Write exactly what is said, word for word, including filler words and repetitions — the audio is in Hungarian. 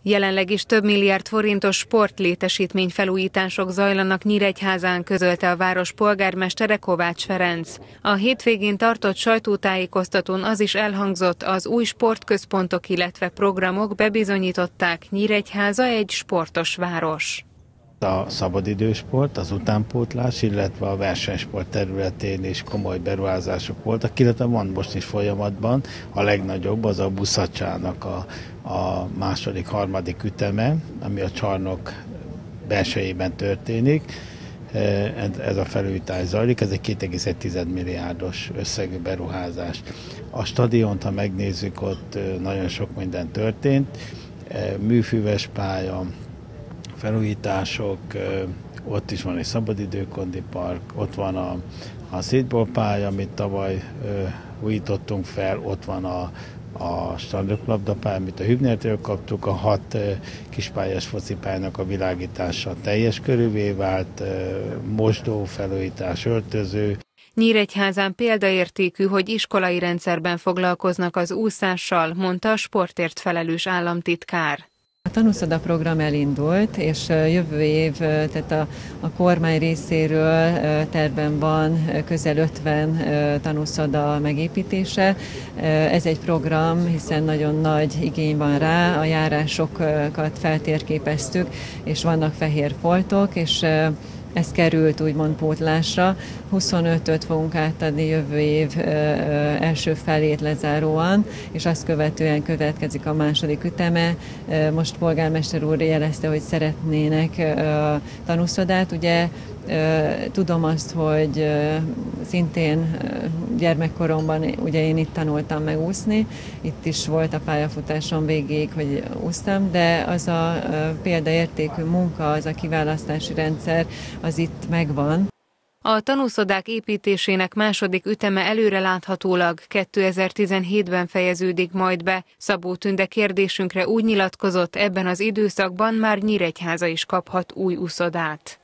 Jelenleg is több milliárd forintos sportlétesítmény felújítások zajlanak Nyíregyházán, közölte a város polgármestere, Kovács Ferenc. A hétvégén tartott sajtótájékoztatón az is elhangzott, az új sportközpontok, illetve programok bebizonyították, Nyíregyháza egy sportos város. A szabadidősport, az utánpótlás, illetve a versenysport területén is komoly beruházások voltak, illetve van most is folyamatban. A legnagyobb az a Buszacsának a, a második, harmadik üteme, ami a csarnok belsejében történik. Ez a felújítás zajlik, ez egy két egész egy milliárdos összegű beruházás. A stadiont, ha megnézzük, ott nagyon sok minden történt. Műfüves pálya, felújítások, ott is van egy szabadidőkondi park, ott van a, a szétbólpálya, amit tavaly újítottunk fel, ott van a, a strandröplabdapálya, amit a Hübnertől kaptuk, a hat kispályás focipályának a világítása teljes körülvé vált, mosdó, felújítás, öltöző. Nyíregyházán példaértékű, hogy iskolai rendszerben foglalkoznak az úszással, mondta a sportért felelős államtitkár. A tanúszoda program elindult, és jövő év, tehát a, a kormány részéről tervben van közel ötven tanúszoda megépítése. Ez egy program, hiszen nagyon nagy igény van rá, a járásokat feltérképeztük, és vannak fehér foltok, és ez került úgymond pótlásra. huszonötöt fogunk átadni jövő év első felét lezáróan, és azt követően következik a második üteme. Most polgármester úr jelezte, hogy szeretnének tanúszodát. Ugye tudom azt, hogy szintén gyermekkoromban ugye én itt tanultam meg úszni, itt is volt a pályafutásom végéig, hogy úsztam, de az a példaértékű munka, az a kiválasztási rendszer, az itt megvan. A tanúszodák építésének második üteme előreláthatólag kétezer-tizenhétben fejeződik majd be. Szabó Tünde kérdésünkre úgy nyilatkozott, ebben az időszakban már Nyíregyháza is kaphat új úszodát.